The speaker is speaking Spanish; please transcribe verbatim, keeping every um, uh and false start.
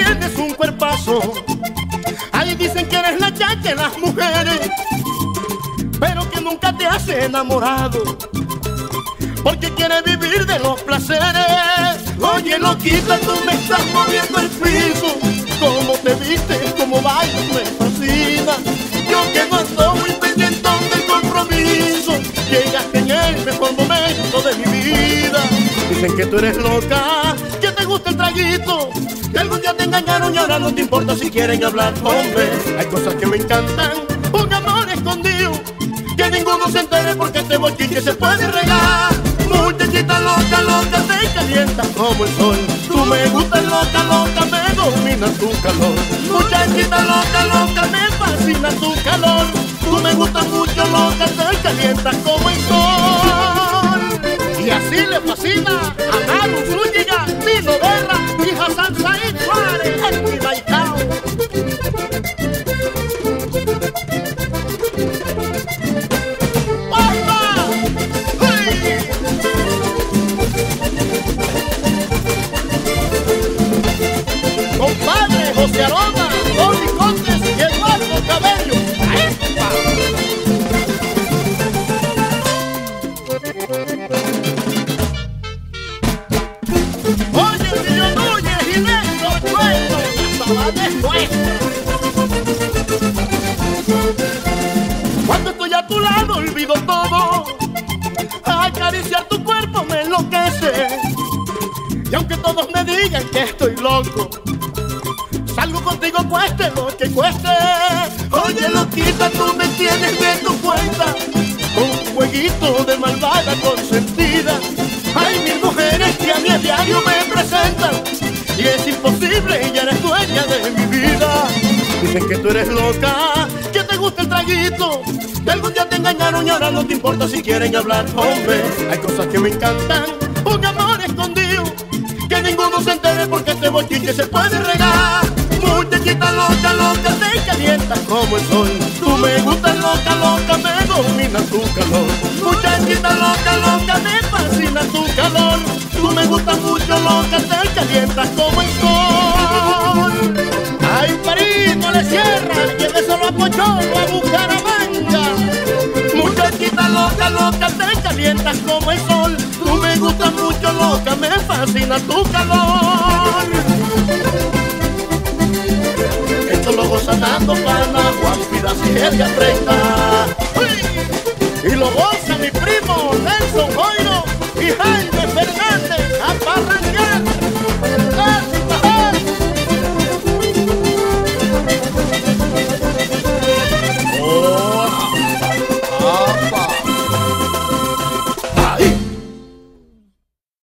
tienes un cuerpazo. Ahí dicen que eres la chacha de las mujeres, pero que nunca te has enamorado, porque quieres vivir de los placeres. Oye, loquita, tú me estás moviendo el piso. Cómo te vistes, cómo bailas, me fascina. Yo que no ando muy pendiente del compromiso, llegaste en el mejor momento de mi vida. Dicen que tú eres loca, que te gusta el traguito, que algún día te engañaron y ahora no te importa si quieren hablar. Hombre, hay cosas que me encantan, un amor escondido, que ninguno se entere porque este bochiche se puede regar. Muchachita loca, loca, te calientas como el sol. Tú me gustas loca, loca, me domina tu calor. Muchachita loca, loca, me fascina tu calor. Tú me gustas mucho loca, te calientas como el sol. Y así le fascina a Haru Zúñiga, Nino Guerra y Hassan Said Suárez, el Pidaicao. Compadre José Arona, Tony Contes y Eduardo Cabello. ¡Epa! Oye, Río Núñez y Néstor Cuento, la sabana es nuestra. Cuando estoy a tu lado olvido todo, acariciar tu cuerpo me enloquece. Y aunque todos me digan que estoy loco, salgo contigo cueste lo que cueste. Oye, loquita, tú me tienes de tu cuenta, un jueguito de malvada consentida. Hay mil mujeres que a mí a diario me presentan, y es imposible, ya eres dueña de mi vida. Dicen que tú eres loca, que te gusta el traguito, que algún día te engañaron y ahora no te importa si quieren hablar. Hombre, hay cosas que me encantan, un amor escondido, que ninguno se entere porque este bochiche se puede regar. Muchachita loca, loca, te calientas como el sol. Tú me gustas loca, loca, me domina tu calor. Muchachita loca, loca, me fascina tu calor. Tú me gustas mucho loca, te calientas como el sol. Ay, un perito le cierra, lléveselo a Pocholo, a Bucaramanga. Muchachita loca, loca, te calientas como el sol. Tú me gustas mucho loca, me fascina tu calor. Esto lo goza dando pana, Juan Pidas y Helga treinta. Y lo goza mi primo Nelson Joiro y Jaime Fernández.